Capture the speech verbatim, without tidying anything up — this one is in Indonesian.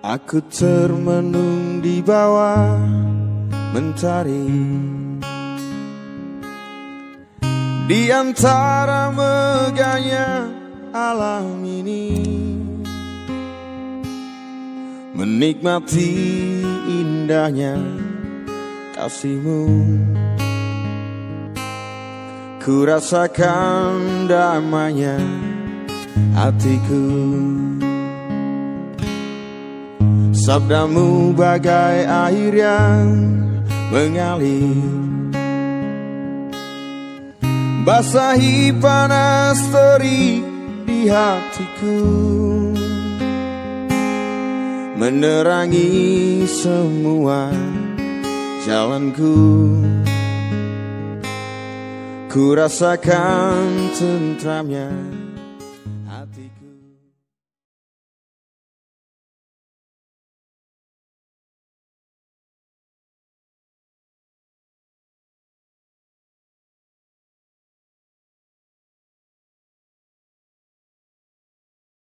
Aku termenung di bawah mentari, di antara megahnya alam ini, menikmati indahnya kasihmu. Ku rasakan damainya hatiku. Sabdamu bagai air yang mengalir, basahi panas terik di hatiku, menerangi semua jalanku. Ku rasakan tentramnya